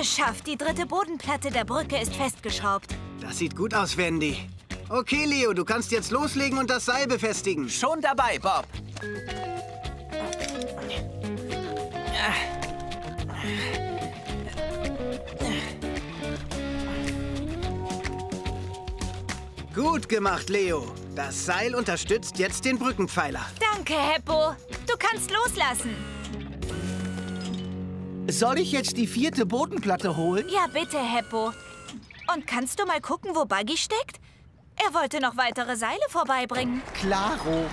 Geschafft! Die dritte Bodenplatte der Brücke ist festgeschraubt. Das sieht gut aus, Wendy. Okay, Leo, du kannst jetzt loslegen und das Seil befestigen. Schon dabei, Bob. Gut gemacht, Leo. Das Seil unterstützt jetzt den Brückenpfeiler. Danke, Heppo. Du kannst loslassen. Soll ich jetzt die 4. Bodenplatte holen? Ja, bitte, Heppo. Und kannst du mal gucken, wo Buggy steckt? Er wollte noch weitere Seile vorbeibringen. Klaro.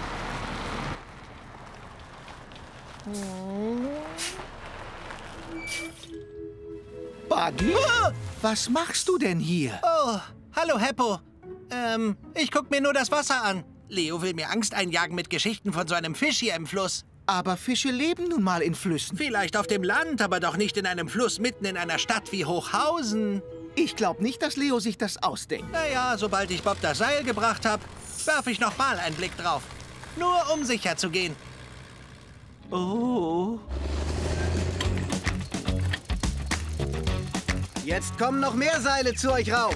Buggy? Was machst du denn hier? Oh, hallo, Heppo. Ich guck mir nur das Wasser an. Leo will mir Angst einjagen mit Geschichten von so einem Fisch hier im Fluss. Aber Fische leben nun mal in Flüssen. Vielleicht auf dem Land, aber doch nicht in einem Fluss mitten in einer Stadt wie Hochhausen. Ich glaube nicht, dass Leo sich das ausdenkt. Naja, sobald ich Bob das Seil gebracht habe, werfe ich noch mal einen Blick drauf. Nur um sicher zu gehen. Oh. Jetzt kommen noch mehr Seile zu euch rauf.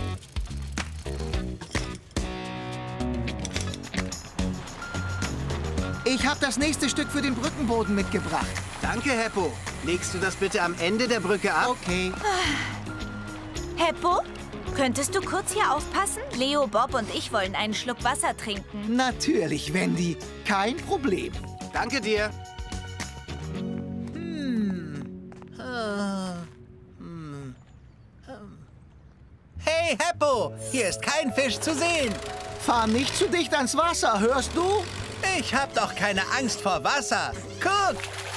Ich habe das nächste Stück für den Brückenboden mitgebracht. Danke, Heppo. Legst du das bitte am Ende der Brücke ab? Okay. Heppo, könntest du kurz hier aufpassen? Leo, Bob und ich wollen einen Schluck Wasser trinken. Natürlich, Wendy. Kein Problem. Danke dir. Hey, Heppo, hier ist kein Fisch zu sehen. Fahr nicht zu dicht ans Wasser, hörst du? Ich hab doch keine Angst vor Wasser. Guck!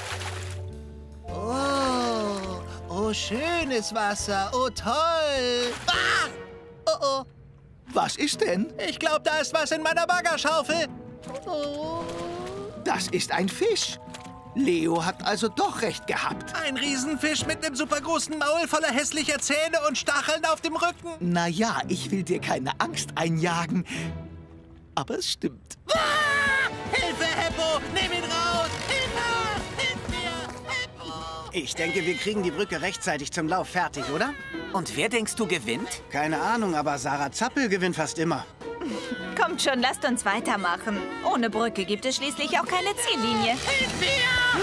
Oh, schönes Wasser. Oh, toll. Ah! Oh. Was ist denn? Ich glaube, da ist was in meiner Baggerschaufel. Oh. Das ist ein Fisch. Leo hat also doch recht gehabt. Ein Riesenfisch mit einem supergroßen Maul voller hässlicher Zähne und Stacheln auf dem Rücken. Na ja, ich will dir keine Angst einjagen. Aber es stimmt. Ah! Hilfe, Heppo! Nimm ihn raus! Hilfe! Hilf mir! Heppo! Ich denke, wir kriegen die Brücke rechtzeitig zum Lauf fertig, oder? Und wer denkst du gewinnt? Keine Ahnung, aber Sarah Zappel gewinnt fast immer. Kommt schon, lasst uns weitermachen. Ohne Brücke gibt es schließlich auch keine Ziellinie. Hilf mir!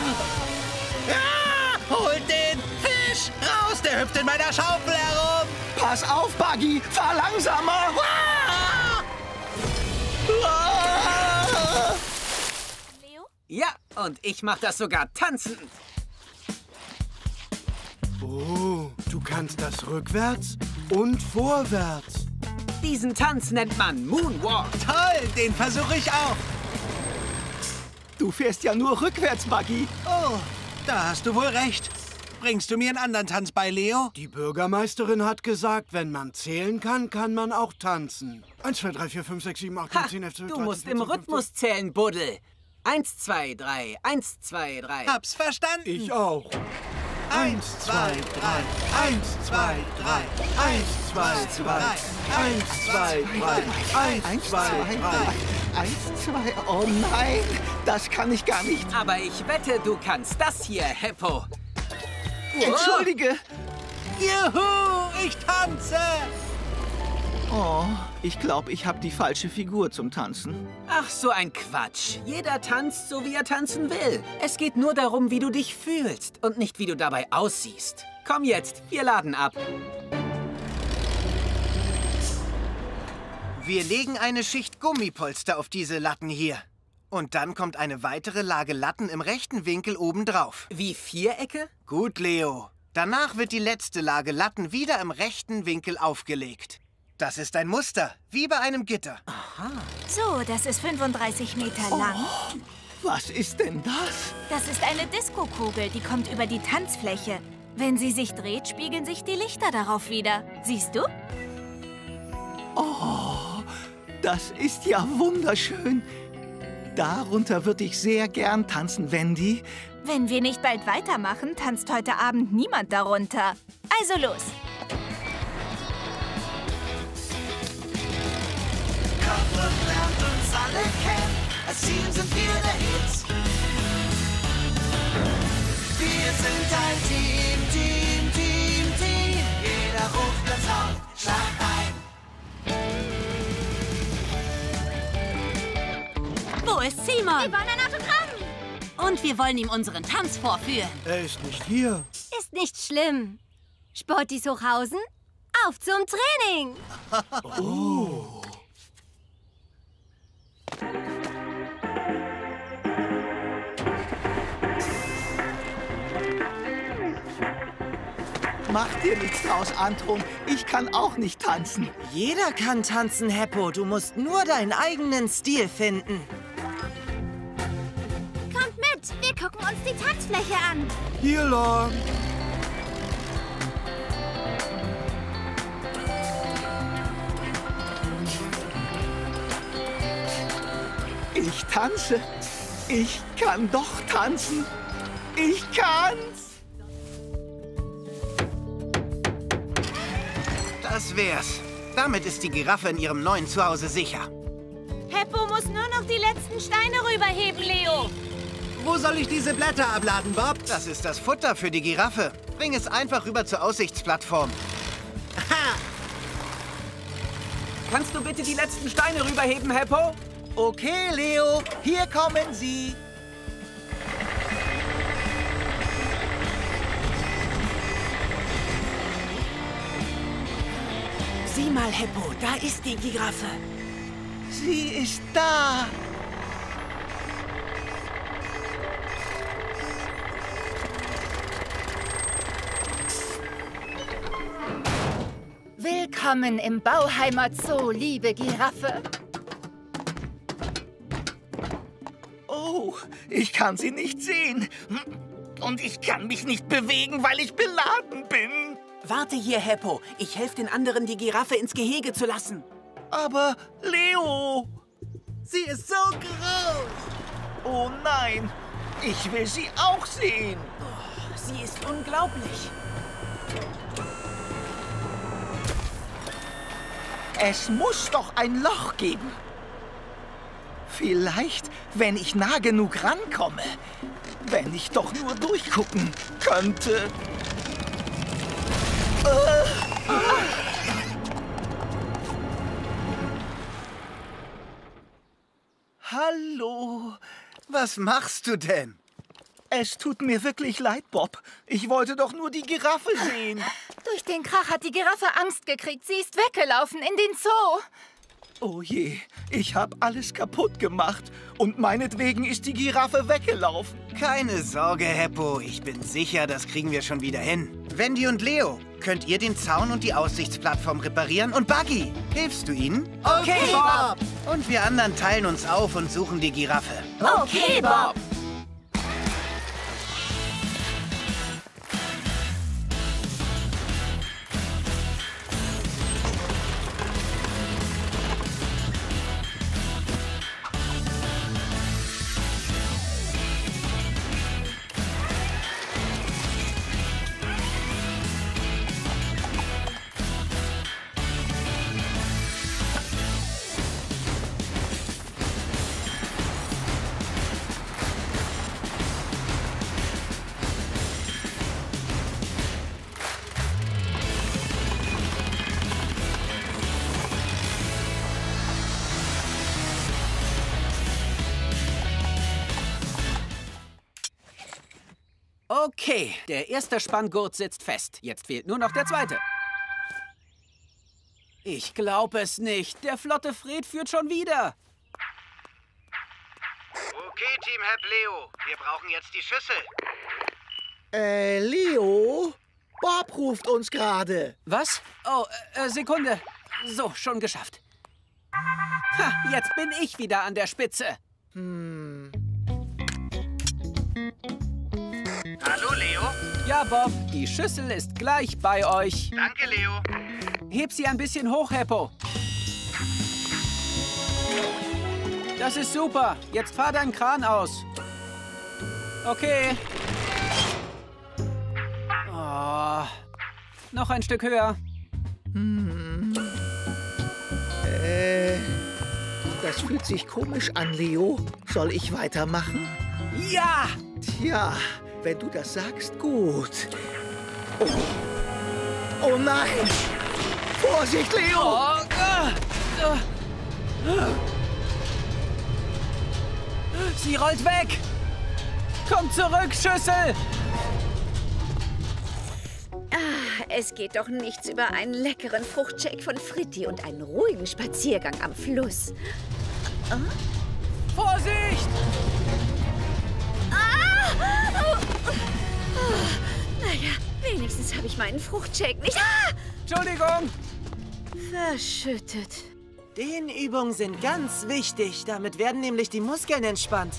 Ah! Holt den Fisch raus! Der hüpft in meiner Schaufel herum! Pass auf, Buggy! Fahr langsamer! Ah! Leo? Ja, und ich mach das sogar tanzend. Oh, du kannst das rückwärts und vorwärts. Diesen Tanz nennt man Moonwalk. Toll, den versuche ich auch. Du fährst ja nur rückwärts, Buggy. Oh, da hast du wohl recht. Bringst du mir einen anderen Tanz bei, Leo? Die Bürgermeisterin hat gesagt, wenn man zählen kann, kann man auch tanzen. 1, 2, 3, 4, 5, 6, 7, 8, 9, 10, 11, 12, Du 13, musst 14, im 15. Rhythmus zählen, Buddel. 1, 2, 3, 1, 2, 3. Hab's verstanden. Ich auch. 1, 2, 3. 1, 2, 3. 1, 2, 3. 1, 2, 3. 1, 2, 3. 1, 2, oh nein, das kann ich gar nicht. Aber ich wette, du kannst das hier, Heppo. Entschuldige. Juhu, ich tanze. Oh, ich glaube, ich habe die falsche Figur zum Tanzen. Ach, so ein Quatsch. Jeder tanzt, so wie er tanzen will. Es geht nur darum, wie du dich fühlst und nicht, wie du dabei aussiehst. Komm jetzt, wir laden ab. Wir legen eine Schicht Gummipolster auf diese Latten hier. Und dann kommt eine weitere Lage Latten im rechten Winkel obendrauf. Wie Vierecke? Gut, Leo. Danach wird die letzte Lage Latten wieder im rechten Winkel aufgelegt. Das ist ein Muster, wie bei einem Gitter. So, das ist 35 Meter lang. Was ist denn das? Das ist eine Diskokugel, die kommt über die Tanzfläche. Wenn sie sich dreht, spiegeln sich die Lichter darauf wieder. Siehst du? Oh, das ist ja wunderschön. Darunter würde ich sehr gern tanzen, Wendy. Wenn wir nicht bald weitermachen, tanzt heute Abend niemand darunter. Also los! Kommt und lernt uns alle kennen. Als Team sind wir der Hit. Wir sind ein Team, Team, Team. ruft ganz laut, schlag ein. Wo ist Simon? Wir wollen ein Autogramm. Und wir wollen ihm unseren Tanz vorführen. Er ist nicht hier. Ist nicht schlimm. Sportis Hochhausen, auf zum Training. Mach dir nichts draus, Antrum. Ich kann auch nicht tanzen. Jeder kann tanzen, Heppo. Du musst nur deinen eigenen Stil finden. Kommt mit, wir gucken uns die Tanzfläche an. Hier lang. Ich tanze. Ich kann doch tanzen. Ich kann's. Das wär's. Damit ist die Giraffe in ihrem neuen Zuhause sicher. Heppo muss nur noch die letzten Steine rüberheben, Leo. Wo soll ich diese Blätter abladen, Bob? Das ist das Futter für die Giraffe. Bring es einfach rüber zur Aussichtsplattform. Kannst du bitte die letzten Steine rüberheben, Heppo? Okay, Leo, hier kommen sie. Sieh mal, Heppo, da ist die Giraffe. Sie ist da. Willkommen im Bauheimer Zoo, liebe Giraffe. Oh, ich kann sie nicht sehen. Und ich kann mich nicht bewegen, weil ich beladen bin. Warte hier, Heppo. Ich helfe den anderen, die Giraffe ins Gehege zu lassen. Aber Leo! Sie ist so groß. Oh nein, ich will sie auch sehen. Sie ist unglaublich. Es muss doch ein Loch geben. Vielleicht, wenn ich nah genug rankomme. Wenn ich doch nur durchgucken könnte. Hallo. Was machst du denn? Es tut mir wirklich leid, Bob. Ich wollte doch nur die Giraffe sehen. Durch den Krach hat die Giraffe Angst gekriegt. Sie ist weggelaufen in den Zoo. Oh je, ich habe alles kaputt gemacht. Und meinetwegen ist die Giraffe weggelaufen. Keine Sorge, Heppo. Ich bin sicher, das kriegen wir schon wieder hin. Wendy und Leo, könnt ihr den Zaun und die Aussichtsplattform reparieren? Und Buggy, hilfst du ihnen? Okay, Bob. Und wir anderen teilen uns auf und suchen die Giraffe. Okay, Bob. Okay, der erste Spanngurt sitzt fest. Jetzt fehlt nur noch der zweite. Ich glaube es nicht. Der flotte Fred führt schon wieder. Okay, Team Hep Leo, wir brauchen jetzt die Schüssel. Leo? Bob ruft uns gerade. Was? Oh, Sekunde. So, schon geschafft. Ha, jetzt bin ich wieder an der Spitze. Hallo, Leo. Ja, Bob, die Schüssel ist gleich bei euch. Danke, Leo. Heb sie ein bisschen hoch, Heppo. Das ist super. Jetzt fahr deinen Kran aus. Okay. Oh, noch ein Stück höher. Das fühlt sich komisch an, Leo. Soll ich weitermachen? Ja! Tja, wenn du das sagst, gut. Oh. Oh nein! Vorsicht, Leo! Sie rollt weg! Komm zurück, Schüssel! Es geht doch nichts über einen leckeren Fruchtshake von Fritti und einen ruhigen Spaziergang am Fluss. Vorsicht! Naja, wenigstens habe ich meinen Fruchtshake nicht Entschuldigung! verschüttet. Dehnübungen sind ganz wichtig. Damit werden nämlich die Muskeln entspannt.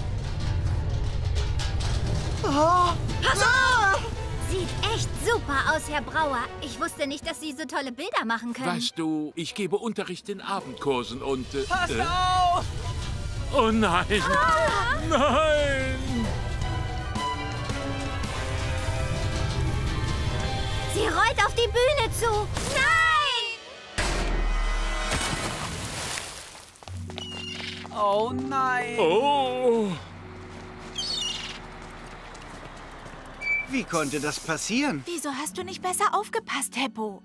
Pass auf! Sieht echt super aus, Herr Brauer. Ich wusste nicht, dass Sie so tolle Bilder machen können. Weißt du, ich gebe Unterricht in Abendkursen und... Passt auf! Oh nein! Nein! Sie rollt auf die Bühne zu. Nein! Oh nein! Oh! Wie konnte das passieren? Wieso hast du nicht besser aufgepasst, Heppo?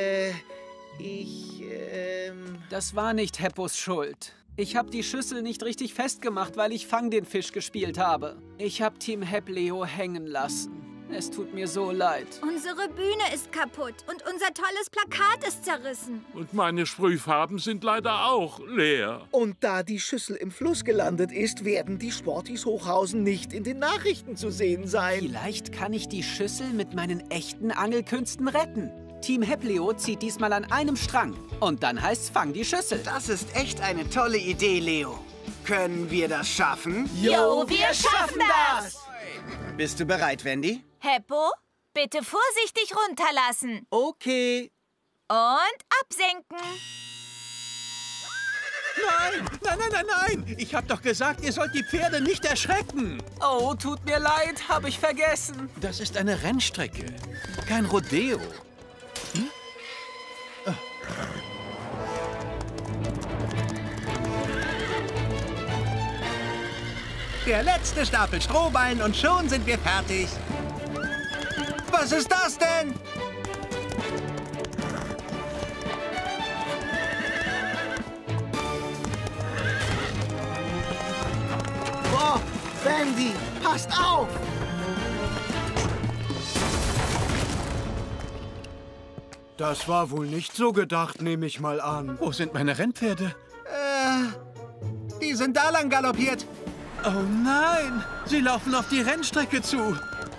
Das war nicht Heppos Schuld. Ich habe die Schüssel nicht richtig festgemacht, weil ich Fang den Fisch gespielt habe. Ich habe Team Hepp Leo hängen lassen. Es tut mir so leid. Unsere Bühne ist kaputt und unser tolles Plakat ist zerrissen. Und meine Sprühfarben sind leider auch leer. Und da die Schüssel im Fluss gelandet ist, werden die Sportis Hochhausen nicht in den Nachrichten zu sehen sein. Vielleicht kann ich die Schüssel mit meinen echten Angelkünsten retten. Team Hepleo zieht diesmal an einem Strang. Und dann heißt's Fang die Schüssel. Das ist echt eine tolle Idee, Leo. Können wir das schaffen? Jo, wir schaffen das! Bist du bereit, Wendy? Heppo, bitte vorsichtig runterlassen. Okay. Und absenken. Nein, nein, nein, nein, nein! Ich hab doch gesagt, ihr sollt die Pferde nicht erschrecken. Oh, tut mir leid, habe ich vergessen. Das ist eine Rennstrecke, kein Rodeo. Der letzte Stapel Strohballen und schon sind wir fertig. Was ist das denn? Oh, Wendy, passt auf! Das war wohl nicht so gedacht, nehme ich mal an. Wo sind meine Rennpferde? Die sind da lang galoppiert. Oh nein, sie laufen auf die Rennstrecke zu.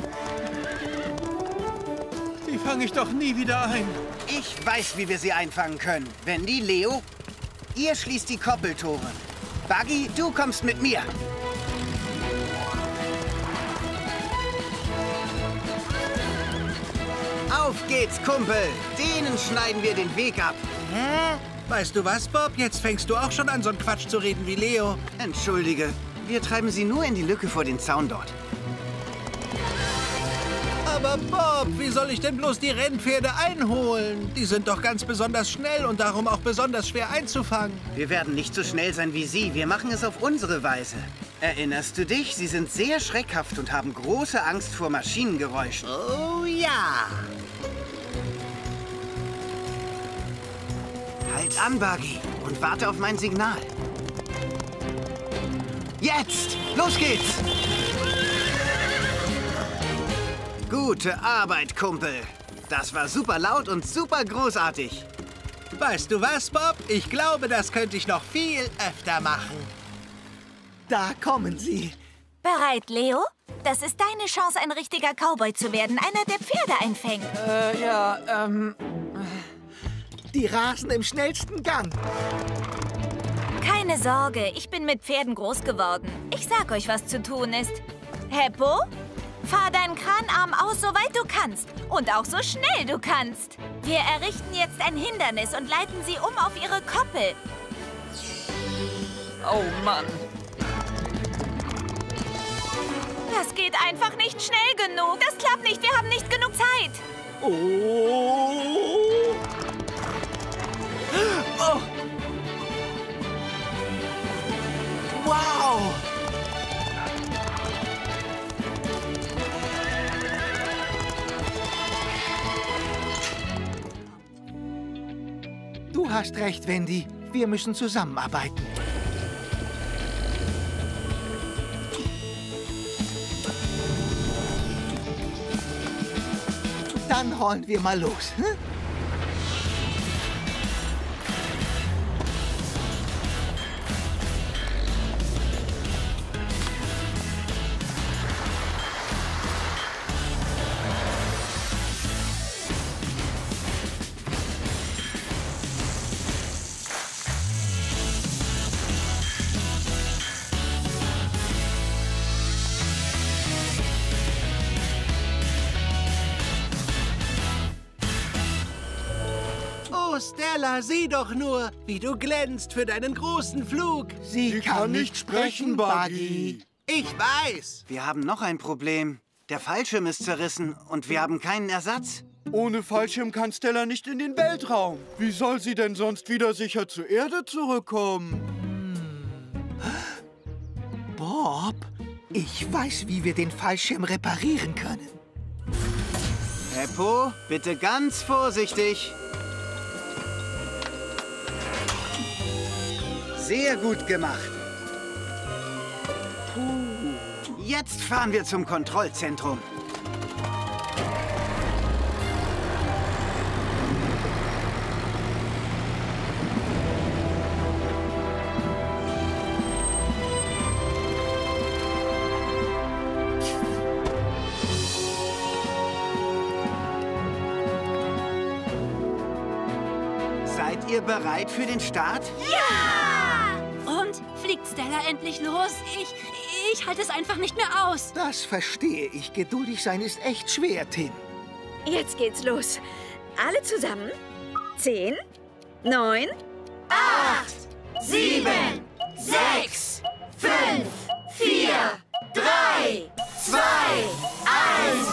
Die fange ich doch nie wieder ein. Ich weiß, wie wir sie einfangen können. Wendy, Leo, ihr schließt die Koppeltore. Buggy, du kommst mit mir. Auf geht's, Kumpel. Denen schneiden wir den Weg ab. Hä? Weißt du was, Bob? Jetzt fängst du auch schon an, so einen Quatsch zu reden wie Leo. Entschuldige, wir treiben sie nur in die Lücke vor den Zaun dort. Aber Bob, wie soll ich denn bloß die Rennpferde einholen? Die sind doch ganz besonders schnell und darum auch besonders schwer einzufangen. Wir werden nicht so schnell sein wie Sie. Wir machen es auf unsere Weise. Erinnerst du dich? Sie sind sehr schreckhaft und haben große Angst vor Maschinengeräuschen. Oh ja! Halt an, Buggy, und warte auf mein Signal. Jetzt! Los geht's! Gute Arbeit, Kumpel. Das war super laut und super großartig. Weißt du was, Bob? Ich glaube, das könnte ich noch viel öfter machen. Da kommen sie. Bereit, Leo? Das ist deine Chance, ein richtiger Cowboy zu werden. Einer, der Pferde einfängt. Die rasen im schnellsten Gang. Keine Sorge, ich bin mit Pferden groß geworden. Ich sag euch, was zu tun ist. Heppo, fahr deinen Kranarm aus, soweit du kannst. Und auch so schnell du kannst. Wir errichten jetzt ein Hindernis und leiten sie um auf ihre Koppel. Oh Mann. Das geht einfach nicht schnell genug. Das klappt nicht, wir haben nicht genug Zeit. Oh! Oh! Wow! hast recht, Wendy. Wir müssen zusammenarbeiten. Dann rollen wir mal los. Hm? Oh, Stella, sieh doch nur, wie du glänzt für deinen großen Flug. Sie kann nicht sprechen, Buggy. Ich weiß. Wir haben noch ein Problem. Der Fallschirm ist zerrissen und wir haben keinen Ersatz. Ohne Fallschirm kann Stella nicht in den Weltraum. Wie soll sie denn sonst wieder sicher zur Erde zurückkommen? Bob, ich weiß, wie wir den Fallschirm reparieren können. Heppo, bitte ganz vorsichtig. Sehr gut gemacht. Jetzt fahren wir zum Kontrollzentrum. Seid ihr bereit für den Start? Und? Fliegt Stella endlich los? Ich halte es einfach nicht mehr aus. Das verstehe ich. Geduldig sein ist echt schwer, Tim. Jetzt geht's los. Alle zusammen. 10, 9, 8, 7, 6, 5, 4, 3, 2, 1.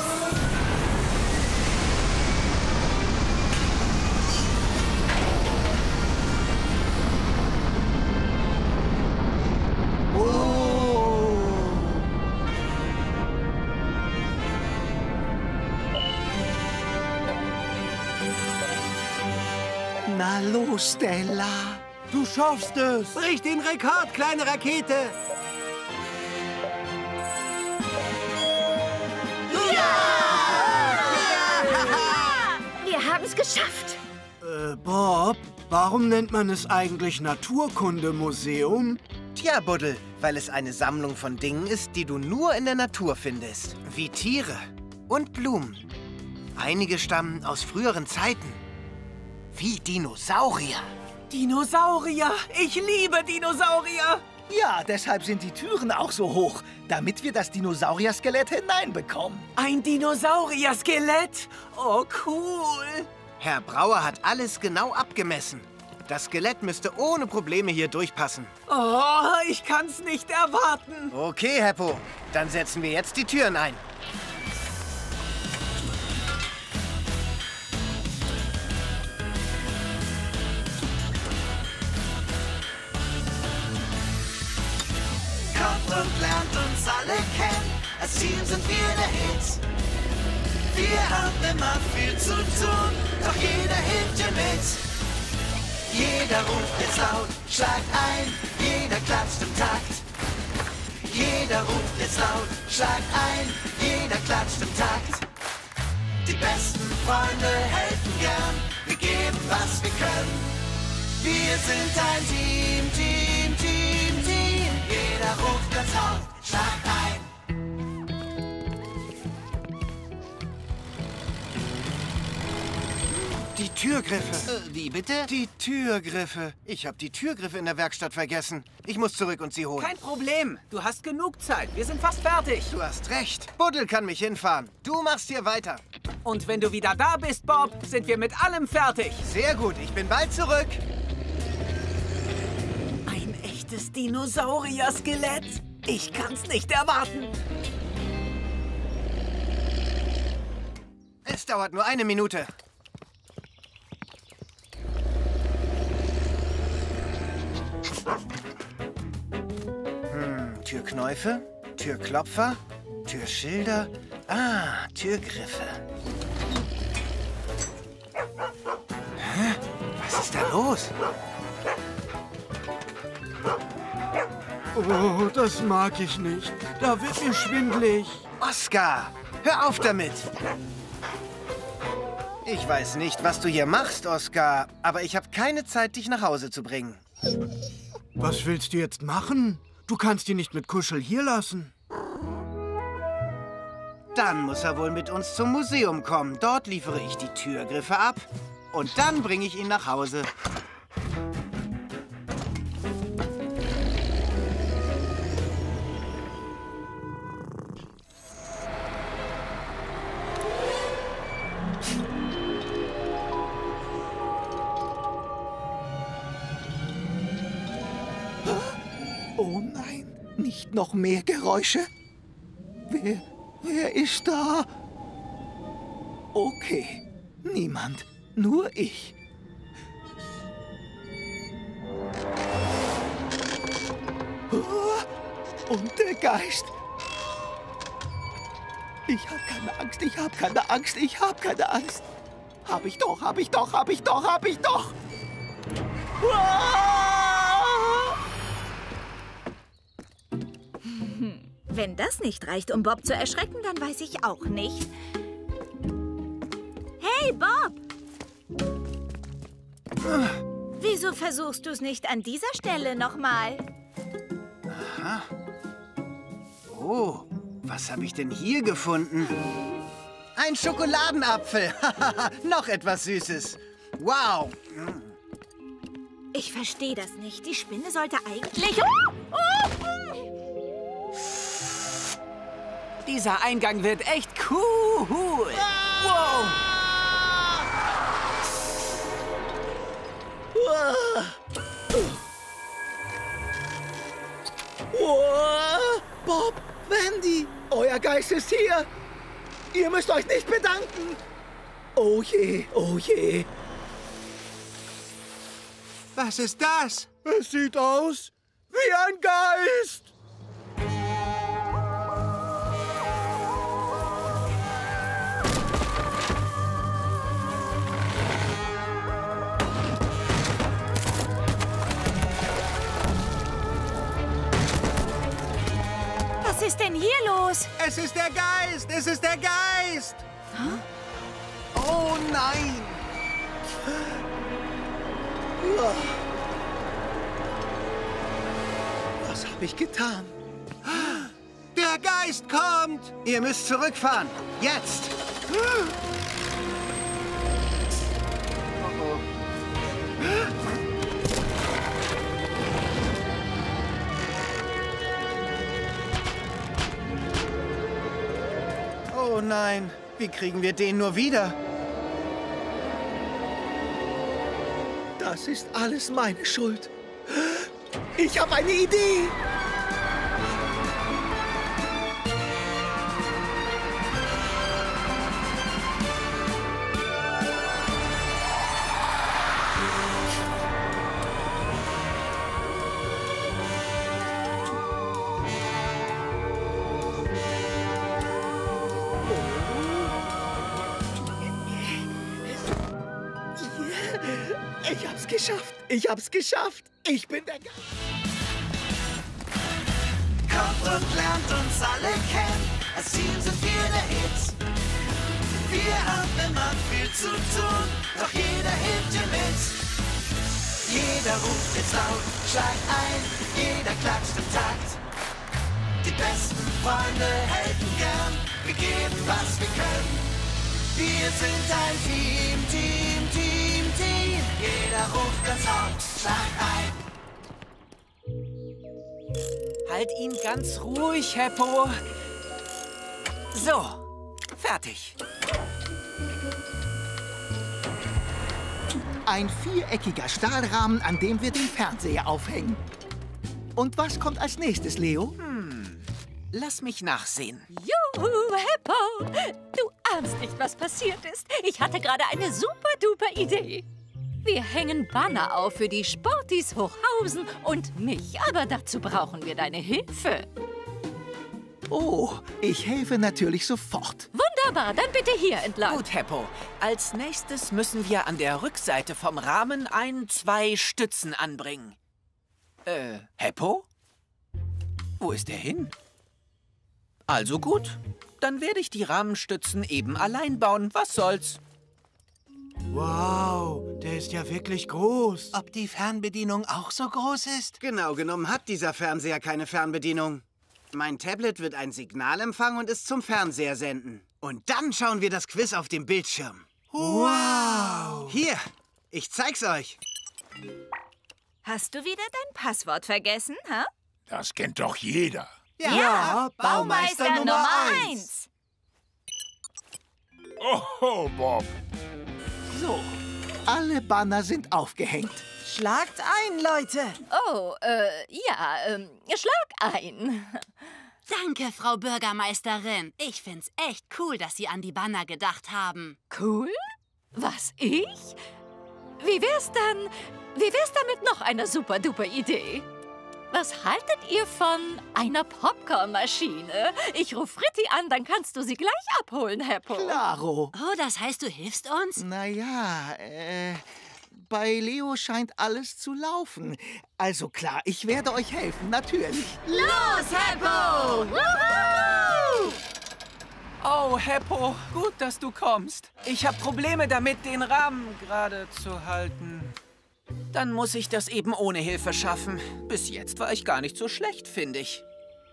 Na los, Stella. Du schaffst es. Brich den Rekord, kleine Rakete. Wir haben es geschafft. Bob, warum nennt man es eigentlich Naturkundemuseum? Tja, Buddel, weil es eine Sammlung von Dingen ist, die du nur in der Natur findest. Wie Tiere und Blumen. Einige stammen aus früheren Zeiten. Wie Dinosaurier. Dinosaurier! Ich liebe Dinosaurier! Ja, deshalb sind die Türen auch so hoch, damit wir das Dinosaurier-Skelett hineinbekommen. Ein Dinosaurier-Skelett? Oh, cool! Herr Brauer hat alles genau abgemessen. Das Skelett müsste ohne Probleme hier durchpassen. Oh, ich kann's nicht erwarten. Okay, Heppo. Dann setzen wir jetzt die Türen ein. Kommt und lernt uns alle kennen. Als Team sind wir der Hit. Wir haben immer viel zu tun, doch jeder hilft dir mit. Jeder ruft jetzt laut, schlagt ein, jeder klatscht im Takt. Jeder ruft jetzt laut, schlagt ein, jeder klatscht im Takt. Die besten Freunde helfen gern, wir geben, was wir können. Wir sind ein Team, Team, Team, Team. Jeder ruft ganz laut, schlagt ein. Die Türgriffe. Wie bitte? Die Türgriffe. Ich habe die Türgriffe in der Werkstatt vergessen. Ich muss zurück und sie holen. Kein Problem. Du hast genug Zeit. Wir sind fast fertig. Du hast recht. Buddel kann mich hinfahren. Du machst hier weiter. Und wenn du wieder da bist, Bob, sind wir mit allem fertig. Sehr gut. Ich bin bald zurück. Ein echtes Dinosaurier-Skelett? Ich kann's nicht erwarten. Es dauert nur 1 Minute. Türknäufe, Türklopfer, Türschilder, Türgriffe. Hä? Was ist da los? Oh, das mag ich nicht. Da wird mir schwindelig. Oskar, hör auf damit. Ich weiß nicht, was du hier machst, Oskar, aber ich habe keine Zeit, dich nach Hause zu bringen. Was willst du jetzt machen? Du kannst ihn nicht mit Kuschel hier lassen. Dann muss er wohl mit uns zum Museum kommen. Dort liefere ich die Türgriffe ab und dann bringe ich ihn nach Hause. Oh nein, nicht noch mehr Geräusche. Wer ist da? Okay, niemand, nur ich. Oh, und der Geist. Ich habe keine Angst, ich habe keine Angst, ich habe keine Angst. Hab ich doch, hab ich doch, hab ich doch, hab ich doch. Wenn das nicht reicht, um Bob zu erschrecken, dann weiß ich auch nicht. Hey, Bob! Wieso versuchst du es nicht an dieser Stelle nochmal? Aha. Oh, was habe ich denn hier gefunden? Ein Schokoladenapfel. Noch etwas Süßes. Wow. Ich verstehe das nicht. Die Spinne sollte eigentlich... Dieser Eingang wird echt cool. Wow. Bob, Wendy, euer Geist ist hier. Ihr müsst euch nicht bedanken. Oh je, oh je. Was ist das? Es sieht aus wie ein Geist. Was ist denn hier los? Es ist der Geist! Es ist der Geist! Huh? Oh nein! Was habe ich getan? Der Geist kommt! Ihr müsst zurückfahren. Jetzt! Oh nein, wie kriegen wir den nur wieder? Das ist alles meine Schuld. Ich habe eine Idee. Ich hab's geschafft. Ich hab's geschafft. Ich bin der Geist. Kommt und lernt uns alle kennen. Als Team sind wir der Hit. Wir haben immer viel zu tun, doch jeder hilft dir mit. Jeder ruft jetzt laut, schlag ein, jeder klatscht im Takt. Die besten Freunde helfen gern, wir geben, was wir können. Wir sind ein Team, Team, Team, Team. Jeder ruft ganz laut, schlag ein. Halt ihn ganz ruhig, Heppo. So, fertig. Ein viereckiger Stahlrahmen, an dem wir den Fernseher aufhängen. Und was kommt als nächstes, Leo? Lass mich nachsehen. Juhu, Heppo! Du ahnst nicht, was passiert ist. Ich hatte gerade eine super-duper Idee. Wir hängen Banner auf für die Sportis Hochhausen und mich. Aber dazu brauchen wir deine Hilfe. Oh, ich helfe natürlich sofort. Wunderbar! Wunderbar, dann bitte hier entlang. Gut, Heppo. Als nächstes müssen wir an der Rückseite vom Rahmen 2 Stützen anbringen. Heppo? Wo ist der hin? Also gut, dann werde ich die Rahmenstützen eben allein bauen. Was soll's? Wow, der ist ja wirklich groß. Ob die Fernbedienung auch so groß ist? Genau genommen hat dieser Fernseher keine Fernbedienung. Mein Tablet wird ein Signal empfangen und es zum Fernseher senden. Und dann schauen wir das Quiz auf dem Bildschirm. Wow! Hier, ich zeig's euch. Hast du wieder dein Passwort vergessen, ha? Das kennt doch jeder. Ja, Baumeister Nummer 1. Oh, Bob. So, alle Banner sind aufgehängt. Schlagt ein, Leute. Oh, ja, schlag ein. Danke, Frau Bürgermeisterin. Ich find's echt cool, dass Sie an die Banner gedacht haben. Cool? Was, ich? Wie wär's damit noch einer super-duper Idee? Was haltet ihr von einer Popcornmaschine? Ich ruf Fritti an, dann kannst du sie gleich abholen, Heppo. Klaro. Oh, das heißt, du hilfst uns? Naja, bei Leo scheint alles zu laufen. Also klar, ich werde euch helfen, natürlich. Los, Heppo! Woohoo! Oh, Heppo, gut, dass du kommst. Ich habe Probleme damit, den Rahmen gerade zu halten. Dann muss ich das eben ohne Hilfe schaffen. Bis jetzt war ich gar nicht so schlecht, finde ich.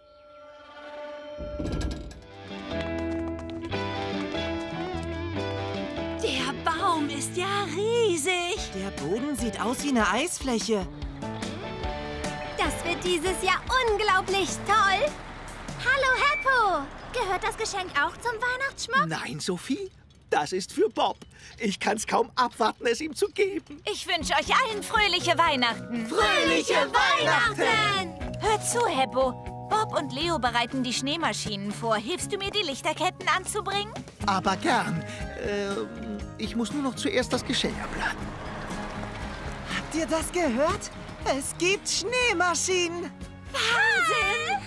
Der Baum ist ja riesig. Der Boden sieht aus wie eine Eisfläche. Das wird dieses Jahr unglaublich toll. Hallo, Heppo. Gehört das Geschenk auch zum Weihnachtsschmuck? Nein, Sophie, das ist für Bob. Ich kann's kaum abwarten, es ihm zu geben. Ich wünsche euch allen fröhliche Weihnachten. Fröhliche Weihnachten! Hör zu, Heppo. Bob und Leo bereiten die Schneemaschinen vor. Hilfst du mir, die Lichterketten anzubringen? Aber gern. Ich muss nur noch zuerst das Geschenk abladen. Habt ihr das gehört? Es gibt Schneemaschinen. Wahnsinn!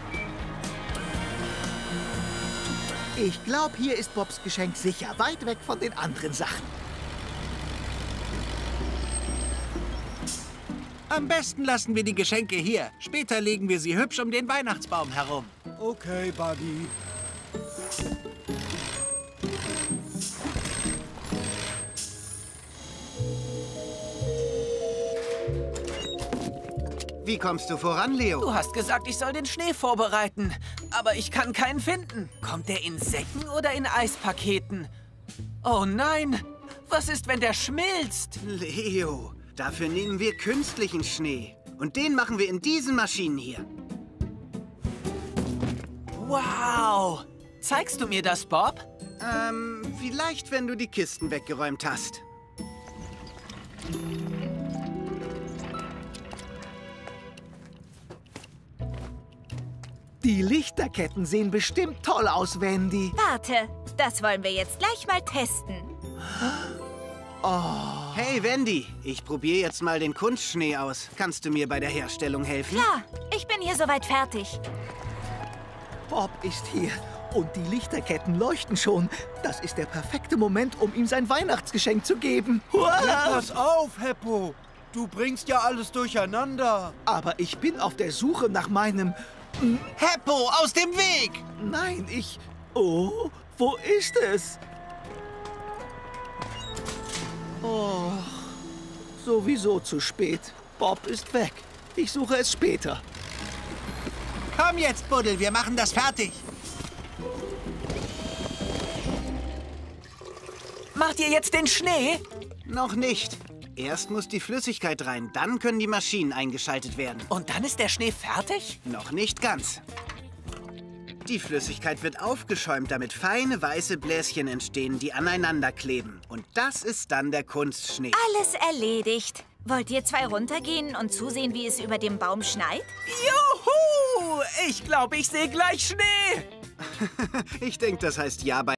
Ich glaube, hier ist Bobs Geschenk sicher, weit weg von den anderen Sachen. Am besten lassen wir die Geschenke hier. Später legen wir sie hübsch um den Weihnachtsbaum herum. Okay, Buddy. Wie kommst du voran, Leo? Du hast gesagt, ich soll den Schnee vorbereiten. Aber ich kann keinen finden. Kommt der in Säcken oder in Eispaketen? Oh nein! Was ist, wenn der schmilzt? Leo, dafür nehmen wir künstlichen Schnee. Und den machen wir in diesen Maschinen hier. Wow! Zeigst du mir das, Bob? Vielleicht, wenn du die Kisten weggeräumt hast. Die Lichterketten sehen bestimmt toll aus, Wendy. Warte, das wollen wir jetzt gleich mal testen. Oh. Hey, Wendy, ich probiere jetzt mal den Kunstschnee aus. Kannst du mir bei der Herstellung helfen? Klar, ich bin hier soweit fertig. Bob ist hier und die Lichterketten leuchten schon. Das ist der perfekte Moment, um ihm sein Weihnachtsgeschenk zu geben. Pass auf, Heppo. Du bringst ja alles durcheinander. Aber ich bin auf der Suche nach meinem... Heppo, aus dem Weg! Nein, Oh, wo ist es? Oh, sowieso zu spät. Bob ist weg. Ich suche es später. Komm jetzt, Buddel, wir machen das fertig. Macht ihr jetzt den Schnee? Noch nicht. Erst muss die Flüssigkeit rein, dann können die Maschinen eingeschaltet werden. Und dann ist der Schnee fertig? Noch nicht ganz. Die Flüssigkeit wird aufgeschäumt, damit feine weiße Bläschen entstehen, die aneinander kleben. Und das ist dann der Kunstschnee. Alles erledigt. Wollt ihr 2 runtergehen und zusehen, wie es über dem Baum schneit? Juhu! Ich glaube, ich sehe gleich Schnee. Ich denke, das heißt ja bei...